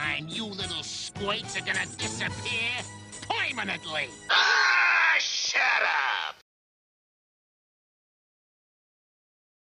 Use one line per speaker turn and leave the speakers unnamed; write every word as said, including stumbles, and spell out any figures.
time you little squirts are gonna disappear permanently.